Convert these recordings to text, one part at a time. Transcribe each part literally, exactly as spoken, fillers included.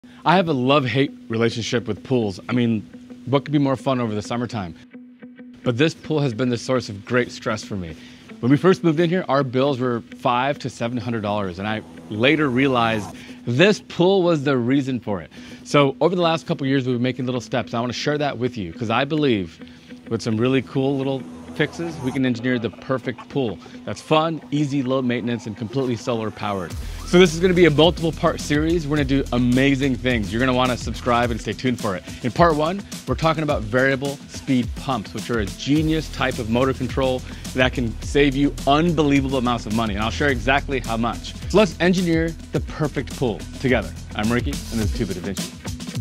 I have a love-hate relationship with pools. I mean, what could be more fun over the summertime? But this pool has been the source of great stress for me. When we first moved in here, our bills were five to seven hundred dollars, and I later realized this pool was the reason for it. So over the last couple of years, we've been making little steps. I want to share that with you because I believe with some really cool little fixes, we can engineer the perfect pool that's fun, easy, low maintenance, and completely solar powered. So this is going to be a multiple part series. We're going to do amazing things. You're going to want to subscribe and stay tuned for it. In part one, we're talking about variable speed pumps, which are a genius type of motor control that can save you unbelievable amounts of money. And I'll share exactly how much. So let's engineer the perfect pool together. I'm Ricky, and this is Too Bit of Vinci.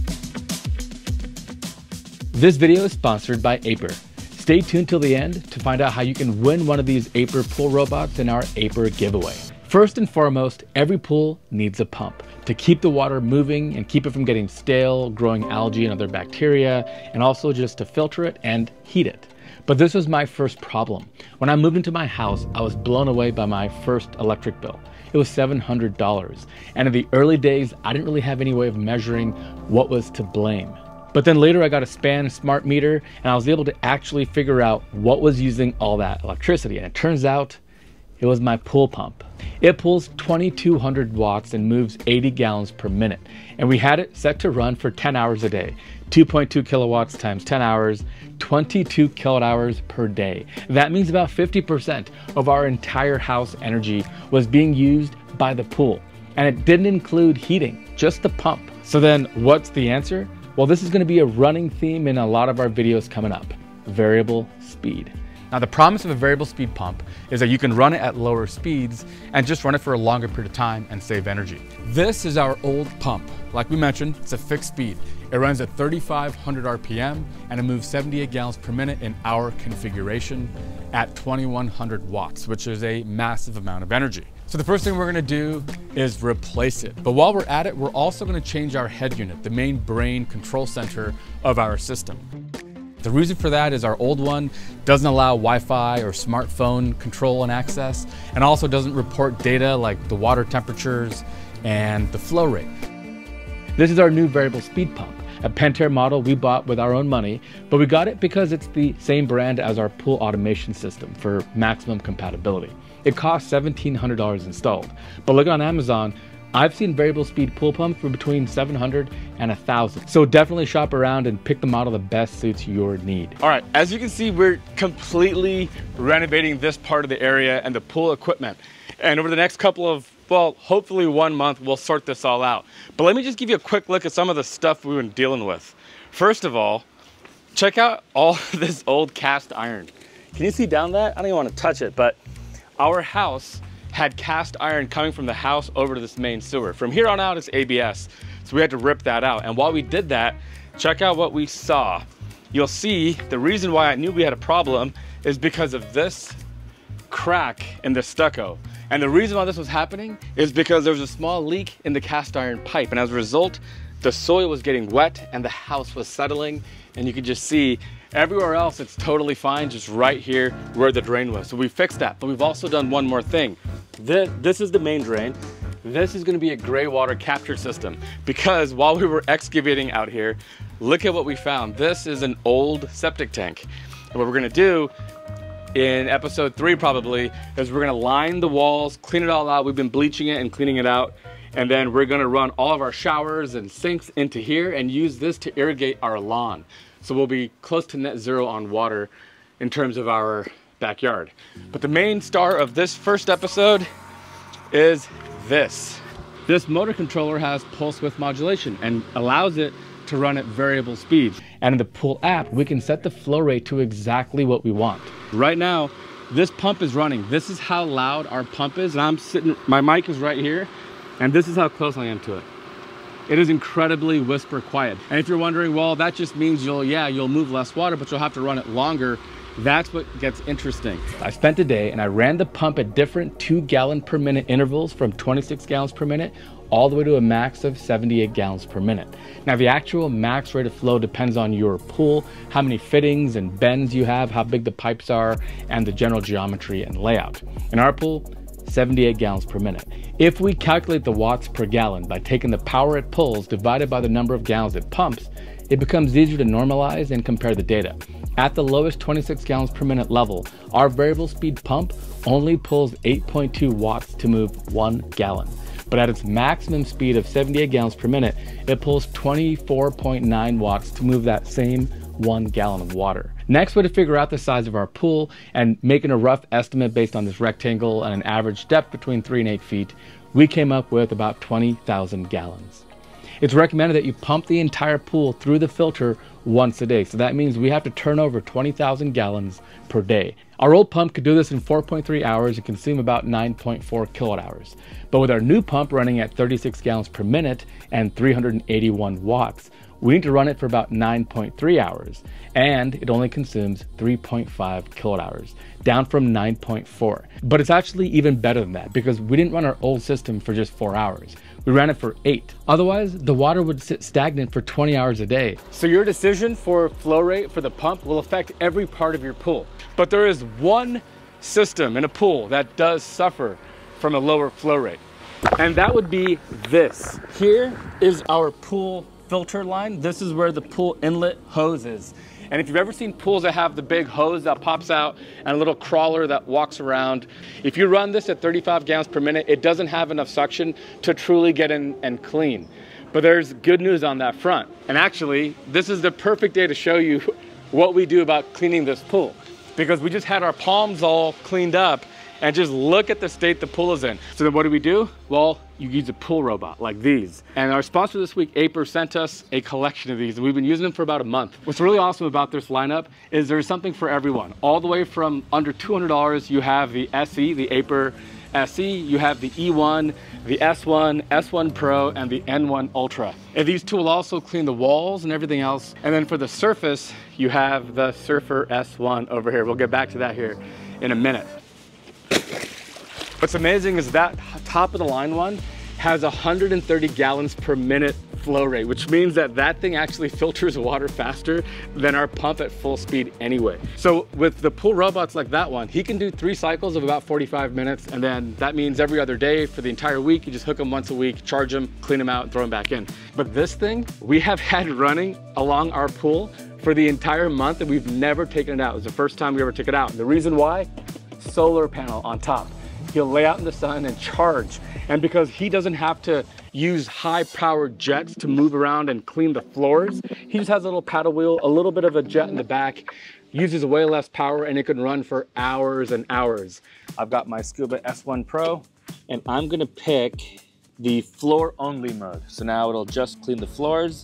This video is sponsored by Aiper. Stay tuned till the end to find out how you can win one of these Aiper pool robots in our Aiper giveaway. First and foremost, every pool needs a pump to keep the water moving and keep it from getting stale, growing algae and other bacteria, and also just to filter it and heat it. But this was my first problem. When I moved into my house, I was blown away by my first electric bill. It was seven hundred dollars. And in the early days, I didn't really have any way of measuring what was to blame. But then later I got a Span smart meter and I was able to actually figure out what was using all that electricity. And it turns out it was my pool pump. It pulls twenty-two hundred watts and moves eighty gallons per minute. And we had it set to run for ten hours a day. two point two kilowatts times ten hours, twenty-two kilowatt hours per day. That means about fifty percent of our entire house energy was being used by the pool. And it didn't include heating, just the pump. So then what's the answer? Well, this is going to be a running theme in a lot of our videos coming up, variable speed. Now, the promise of a variable speed pump is that you can run it at lower speeds and just run it for a longer period of time and save energy. This is our old pump. Like we mentioned, it's a fixed speed. It runs at thirty-five hundred R P M and it moves seventy-eight gallons per minute in our configuration at twenty-one hundred watts, which is a massive amount of energy. So the first thing we're gonna do is replace it. But while we're at it, we're also gonna change our head unit, the main brain control center of our system. The reason for that is our old one doesn't allow Wi-Fi or smartphone control and access, and also doesn't report data like the water temperatures and the flow rate. This is our new variable speed pump, a Pentair model we bought with our own money, but we got it because it's the same brand as our pool automation system for maximum compatibility. It costs seventeen hundred dollars installed, but look on Amazon, I've seen variable speed pool pumps for between seven hundred and one thousand. So definitely shop around and pick the model that best suits your need. All right, as you can see, we're completely renovating this part of the area and the pool equipment. And over the next couple of, well, hopefully one month, we'll sort this all out. But let me just give you a quick look at some of the stuff we've been dealing with. First of all, check out all this old cast iron. Can you see down that? I don't even want to touch it, but our house had cast iron coming from the house over to this main sewer. From here on out, it's A B S. So we had to rip that out. And while we did that, check out what we saw. You'll see the reason why I knew we had a problem is because of this crack in the stucco. And the reason why this was happening is because there was a small leak in the cast iron pipe. And as a result, the soil was getting wet and the house was settling. And you can just see everywhere else, it's totally fine, just right here where the drain was. So we fixed that, but we've also done one more thing. This, this is the main drain. This is gonna be a gray water capture system because while we were excavating out here, look at what we found. This is an old septic tank. And what we're gonna do in episode three probably is we're gonna line the walls, clean it all out. We've been bleaching it and cleaning it out. And then we're gonna run all of our showers and sinks into here and use this to irrigate our lawn. So we'll be close to net zero on water in terms of our backyard. But the main star of this first episode is this. This motor controller has pulse width modulation and allows it to run at variable speeds. And in the pool app, we can set the flow rate to exactly what we want. Right now, this pump is running. This is how loud our pump is. And I'm sitting, my mic is right here, and this is how close I am to it. It is incredibly whisper quiet. And if you're wondering, well, that just means you'll, yeah, you'll move less water, but you'll have to run it longer. That's what gets interesting. I spent a day and I ran the pump at different two gallon per minute intervals from twenty-six gallons per minute all the way to a max of seventy-eight gallons per minute. Now the actual max rate of flow depends on your pool, how many fittings and bends you have, how big the pipes are, and the general geometry and layout. In our pool, seventy-eight gallons per minute. If we calculate the watts per gallon by taking the power it pulls divided by the number of gallons it pumps, it becomes easier to normalize and compare the data. At the lowest twenty-six gallons per minute level, our variable speed pump only pulls eight point two watts to move one gallon. But at its maximum speed of seventy-eight gallons per minute, it pulls twenty-four point nine watts to move that same one gallon of water. Next way to figure out the size of our pool and making a rough estimate based on this rectangle and an average depth between three and eight feet, we came up with about twenty thousand gallons. It's recommended that you pump the entire pool through the filter once a day. So that means we have to turn over twenty thousand gallons per day. Our old pump could do this in four point three hours and consume about nine point four kilowatt hours. But with our new pump running at thirty-six gallons per minute and three hundred eighty-one watts, we need to run it for about nine point three hours, and it only consumes three point five kilowatt hours, down from nine point four. But it's actually even better than that because we didn't run our old system for just four hours. We ran it for eight. Otherwise, the water would sit stagnant for twenty hours a day. So your decision for flow rate for the pump will affect every part of your pool. But there is one system in a pool that does suffer from a lower flow rate, and that would be this. Here is our pool filter line. This is where the pool inlet hose is. And if you've ever seen pools that have the big hose that pops out and a little crawler that walks around, if you run this at thirty-five gallons per minute, it doesn't have enough suction to truly get in and clean. But there's good news on that front. And actually, this is the perfect day to show you what we do about cleaning this pool, because we just had our palms all cleaned up and just look at the state the pool is in. So then what do we do? Well, you use a pool robot like these. And our sponsor this week, Aiper, sent us a collection of these, and we've been using them for about a month. What's really awesome about this lineup is there's something for everyone. All the way from under two hundred dollars, you have the S E, the Aiper S E, you have the E one, the S one, S one Pro, and the N one Ultra. And these two will also clean the walls and everything else. And then for the surface, you have the Surfer S one over here. We'll get back to that here in a minute. What's amazing is that top of the line one has one hundred thirty gallons per minute flow rate, which means that that thing actually filters water faster than our pump at full speed anyway. So with the pool robots like that one, he can do three cycles of about forty-five minutes, and then that means every other day for the entire week. You just hook them once a week, charge them, clean them out, and throw them back in. But this thing we have had running along our pool for the entire month, and we've never taken it out. It was the first time we ever took it out. And the reason why? Solar panel on top. He'll lay out in the sun and charge. And because he doesn't have to use high powered jets to move around and clean the floors, he just has a little paddle wheel, a little bit of a jet in the back, uses way less power, and it can run for hours and hours. I've got my Scuba S one Pro, and I'm gonna pick the floor only mode. So now it'll just clean the floors.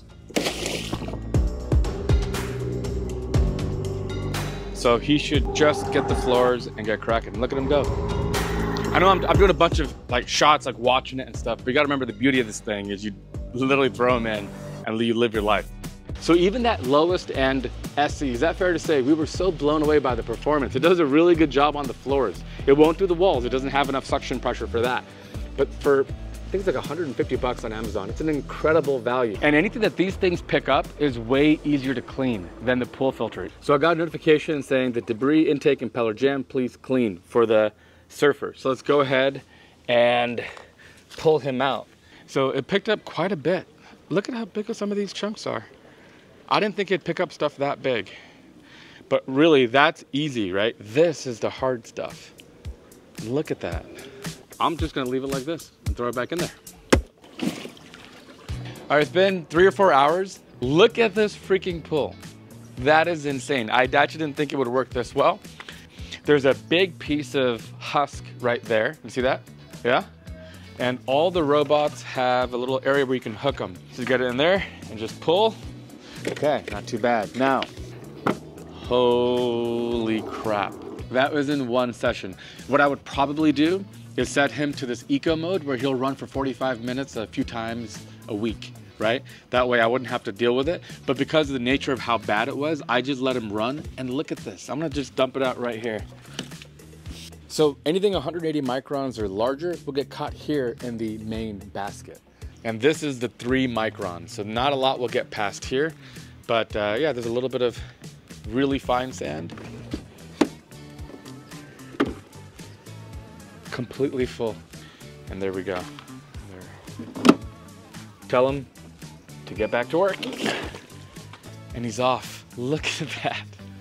So he should just get the floors and get cracking. Look at him go. I know I'm, I'm doing a bunch of like shots, like watching it and stuff, but you gotta remember the beauty of this thing is you literally throw them in and you live your life. So even that lowest end S E, is that fair to say, we were so blown away by the performance. It does a really good job on the floors. It won't do the walls. It doesn't have enough suction pressure for that. But for, I think it's like one hundred fifty bucks on Amazon. It's an incredible value. And anything that these things pick up is way easier to clean than the pool filter. So I got a notification saying the debris intake impeller jam, please clean for the Surfer. So let's go ahead and pull him out. So it picked up quite a bit. Look at how big some of these chunks are. I didn't think it'd pick up stuff that big, but really that's easy, right? This is the hard stuff. Look at that. I'm just gonna leave it like this and throw it back in there. All right, it's been three or four hours. Look at this freaking pool. That is insane. I actually didn't think it would work this well. There's a big piece of husk right there. You see that? Yeah? And all the robots have a little area where you can hook them. So you get it in there and just pull. Okay, not too bad. Now, holy crap. That was in one session. What I would probably do is set him to this eco mode where he'll run for forty-five minutes a few times a week, right? That way I wouldn't have to deal with it. But because of the nature of how bad it was, I just let him run. And look at this. I'm gonna just dump it out right here. So anything one hundred eighty microns or larger will get caught here in the main basket. And this is the three microns. So not a lot will get past here. But uh, yeah, there's a little bit of really fine sand. completely full. And there we go. There. Tell him to get back to work. And he's off. Look at that.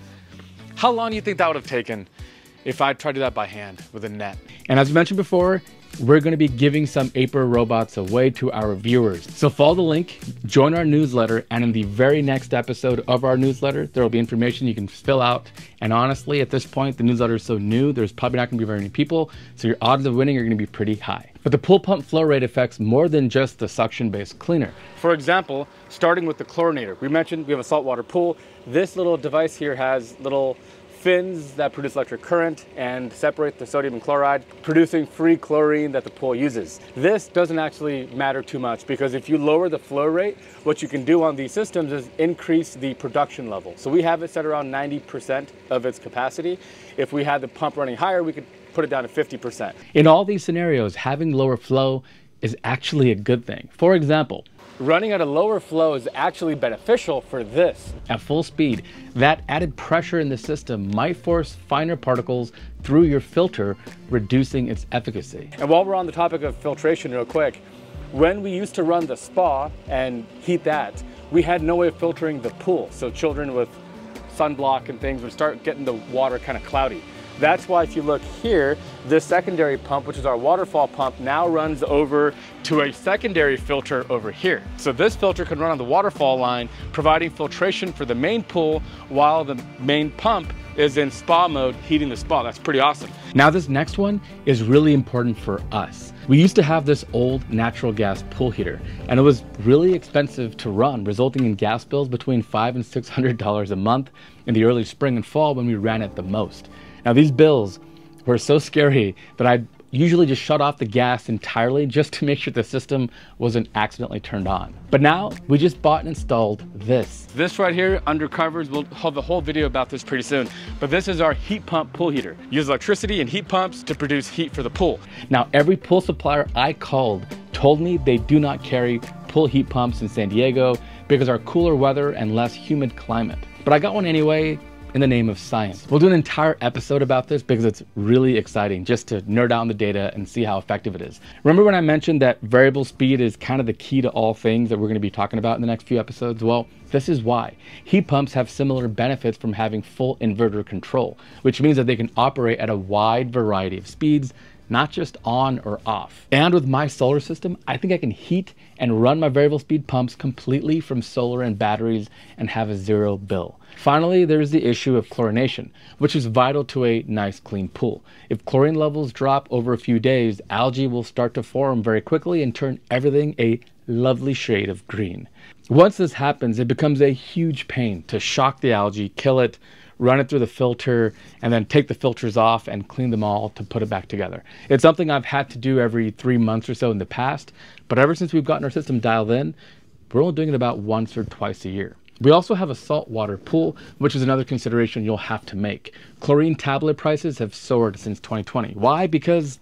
How long do you think that would have taken if I tried to do that by hand with a net? And as mentioned before, we're going to be giving some Aiper robots away to our viewers. So follow the link, join our newsletter, and in the very next episode of our newsletter, there will be information you can fill out. And honestly, at this point, the newsletter is so new, there's probably not going to be very many people, so your odds of winning are going to be pretty high. But the pool pump flow rate affects more than just the suction-based cleaner. For example, starting with the chlorinator. We mentioned we have a saltwater pool. This little device here has little fins that produce electric current and separate the sodium and chloride, producing free chlorine that the pool uses. This doesn't actually matter too much because if you lower the flow rate, what you can do on these systems is increase the production level. So we have it set around ninety percent of its capacity. If we had the pump running higher, we could put it down to fifty percent. In all these scenarios, having lower flow is actually a good thing. For example, running at a lower flow is actually beneficial for this. At full speed, that added pressure in the system might force finer particles through your filter, reducing its efficacy. And while we're on the topic of filtration real quick, when we used to run the spa and heat that, we had no way of filtering the pool. So children with sunblock and things would start getting the water kind of cloudy. That's why if you look here, this secondary pump, which is our waterfall pump, now runs over to a secondary filter over here. So this filter can run on the waterfall line, providing filtration for the main pool while the main pump is in spa mode, heating the spa. That's pretty awesome. Now this next one is really important for us. We used to have this old natural gas pool heater, and it was really expensive to run, resulting in gas bills between five and six hundred dollars a month in the early spring and fall when we ran it the most. Now these bills were so scary that I usually just shut off the gas entirely just to make sure the system wasn't accidentally turned on. But now we just bought and installed this. This right here under covers, we'll have a whole video about this pretty soon, but this is our heat pump pool heater. Use electricity and heat pumps to produce heat for the pool. Now every pool supplier I called told me they do not carry pool heat pumps in San Diego because of our cooler weather and less humid climate. But I got one anyway, in the name of science. We'll do an entire episode about this because it's really exciting just to nerd out on the data and see how effective it is. Remember when I mentioned that variable speed is kind of the key to all things that we're going to be talking about in the next few episodes? Well, this is why. Heat pumps have similar benefits from having full inverter control, which means that they can operate at a wide variety of speeds, not just on or off. And with my solar system, I think I can heat and run my variable speed pumps completely from solar and batteries and have a zero bill. Finally, there's the issue of chlorination, which is vital to a nice clean pool. If chlorine levels drop over a few days, algae will start to form very quickly and turn everything a lovely shade of green. Once this happens, it becomes a huge pain to shock the algae, kill it, run it through the filter, and then take the filters off and clean them all to put it back together. It's something I've had to do every three months or so in the past, but ever since we've gotten our system dialed in, we're only doing it about once or twice a year. We also have a saltwater pool, which is another consideration you'll have to make. Chlorine tablet prices have soared since twenty twenty. Why? Because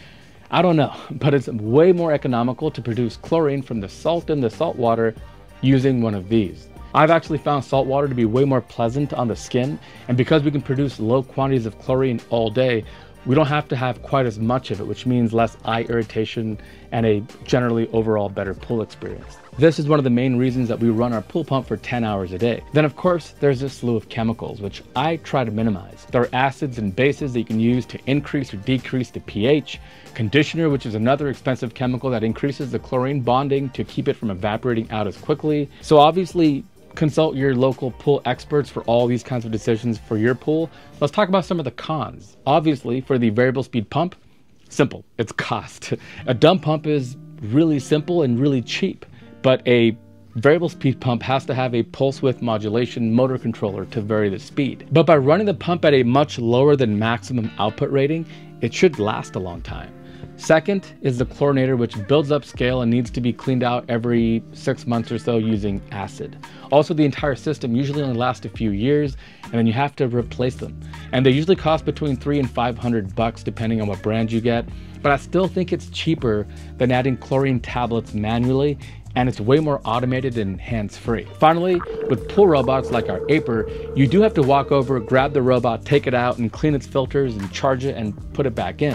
I don't know, but it's way more economical to produce chlorine from the salt in the salt water using one of these. I've actually found salt water to be way more pleasant on the skin, and because we can produce low quantities of chlorine all day, we don't have to have quite as much of it, which means less eye irritation and a generally overall better pool experience. This is one of the main reasons that we run our pool pump for ten hours a day. Then of course, there's a slew of chemicals, which I try to minimize. There are acids and bases that you can use to increase or decrease the pH, conditioner, which is another expensive chemical that increases the chlorine bonding to keep it from evaporating out as quickly. So obviously, consult your local pool experts for all these kinds of decisions for your pool. Let's talk about some of the cons. Obviously, for the variable speed pump, simple, it's cost. A dump pump is really simple and really cheap, but a variable speed pump has to have a pulse width modulation motor controller to vary the speed. But by running the pump at a much lower than maximum output rating, it should last a long time. Second is the chlorinator, which builds up scale and needs to be cleaned out every six months or so using acid. Also, the entire system usually only lasts a few years, and then you have to replace them. And they usually cost between three and five hundred bucks depending on what brand you get. But I still think it's cheaper than adding chlorine tablets manually, and it's way more automated and hands-free. Finally, with pool robots like our Aiper, you do have to walk over, grab the robot, take it out, and clean its filters and charge it and put it back in.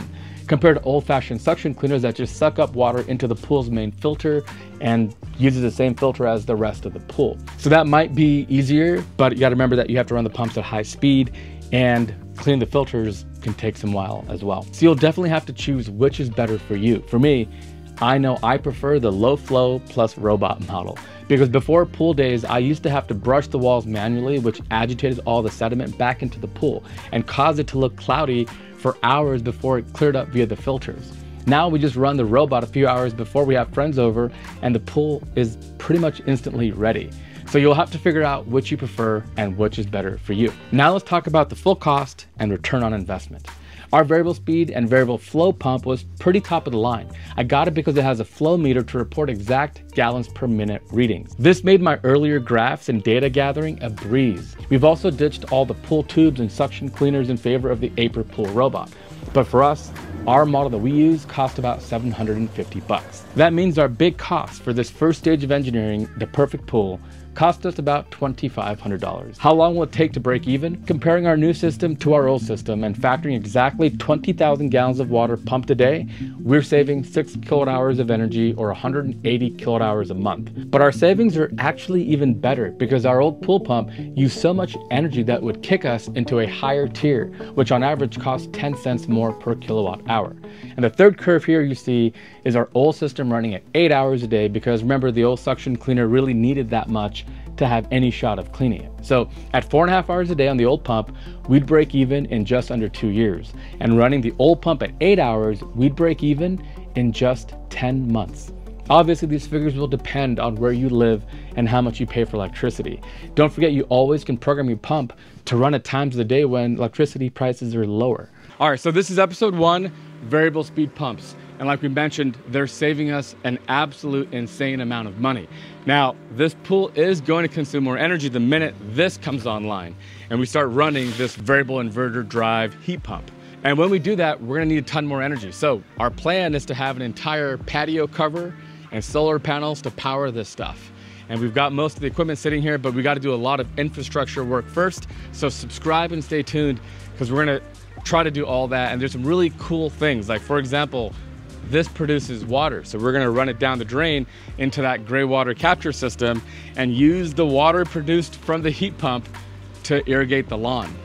compared to old-fashioned suction cleaners that just suck up water into the pool's main filter and uses the same filter as the rest of the pool. So that might be easier, but you got to remember that you have to run the pumps at high speed, and cleaning the filters can take some while as well. So you'll definitely have to choose which is better for you. For me, I know I prefer the low flow plus robot model, because before pool days, I used to have to brush the walls manually, which agitated all the sediment back into the pool and caused it to look cloudy for hours before it cleared up via the filters. Now we just run the robot a few hours before we have friends over, and the pool is pretty much instantly ready. So you'll have to figure out which you prefer and which is better for you. Now let's talk about the full cost and return on investment. Our variable speed and variable flow pump was pretty top of the line. I got it because it has a flow meter to report exact gallons per minute readings. This made my earlier graphs and data gathering a breeze. We've also ditched all the pool tubes and suction cleaners in favor of the Aiper pool robot. But for us, our model that we use cost about seven hundred fifty bucks. That means our big cost for this first stage of engineering, the perfect pool, cost us about twenty-five hundred dollars. How long will it take to break even? Comparing our new system to our old system and factoring exactly twenty thousand gallons of water pumped a day, we're saving six kilowatt hours of energy, or one hundred eighty kilowatt hours a month. But our savings are actually even better because our old pool pump used so much energy that would kick us into a higher tier, which on average costs ten cents more per kilowatt hour. And the third curve here you see is our old system running at eight hours a day, because remember, the old suction cleaner really needed that much to have any shot of cleaning it. So at four and a half hours a day on the old pump, we'd break even in just under two years. And running the old pump at eight hours, we'd break even in just ten months. Obviously, these figures will depend on where you live and how much you pay for electricity. Don't forget, you always can program your pump to run at times of the day when electricity prices are lower. All right, so this is episode one, variable speed pumps. And like we mentioned, they're saving us an absolute insane amount of money. Now, this pool is going to consume more energy the minute this comes online and we start running this variable inverter drive heat pump. And when we do that, we're gonna need a ton more energy. So our plan is to have an entire patio cover and solar panels to power this stuff. And we've got most of the equipment sitting here, but we got to do a lot of infrastructure work first. So subscribe and stay tuned, because we're gonna try to do all that. And there's some really cool things. Like, for example, this produces water. So we're gonna run it down the drain into that gray water capture system and use the water produced from the heat pump to irrigate the lawn.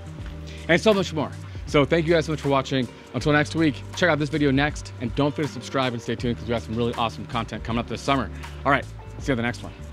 And so much more. So thank you guys so much for watching. Until next week, check out this video next, and don't forget to subscribe and stay tuned, because we have some really awesome content coming up this summer. All right, see you on the next one.